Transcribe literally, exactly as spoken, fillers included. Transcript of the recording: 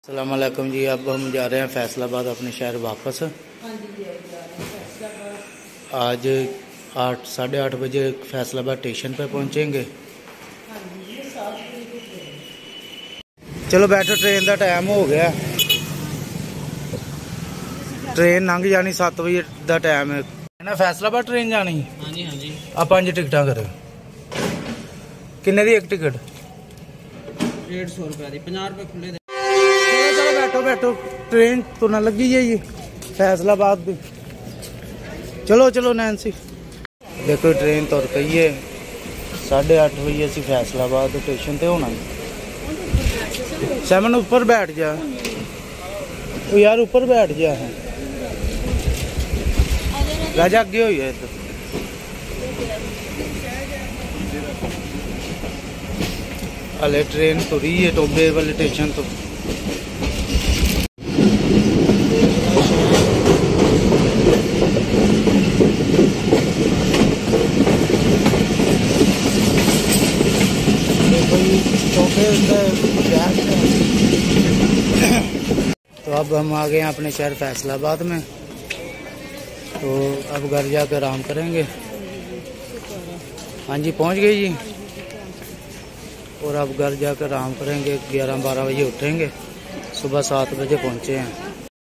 अस्सलाम वालेकुम जी। अब हम जा रहे हैं फैसलाबाद अपने शहर वापस। आज आठ साढ़े आठ बजे फैसलाबाद स्टेशन पर पहुंचेंगे। चलो बैठो, ट्रेन का टाइम हो गया। ट्रेन लंघ जानी सत्त बजे का टाइम है ना। फैसलाबाद ट्रेन जानी। हाँ जी हाँ जी। आप पांच टिकटा करो। किन्ने दी एक टिकट? डेढ़ सौ रुपये दी, पचास रुपये खुले। चलो चलो बैठो बैठो, ट्रेन तुरन लगी है जी फैसलाबाद की। चलो चलो नैन्सी, देखो ट्रेन तुर पई है। साढ़े अठ बजे असी फैसलाबाद स्टेशन ते होना। सैमन ऊपर बैठ जा ओ यार, ऊपर बैठ जा है राजा, अगे हो है इधर। हले ट्रेन तुरी है टोबे वाले स्टेशन तो। तो अब हम आ गए हैं अपने शहर फैसलाबाद में। तो अब घर जाकर आराम करेंगे। हाँ जी पहुंच गए जी। और अब घर जाकर आराम करेंगे। ग्यारह बारह बजे उठेंगे, सुबह सात बजे पहुंचे हैं।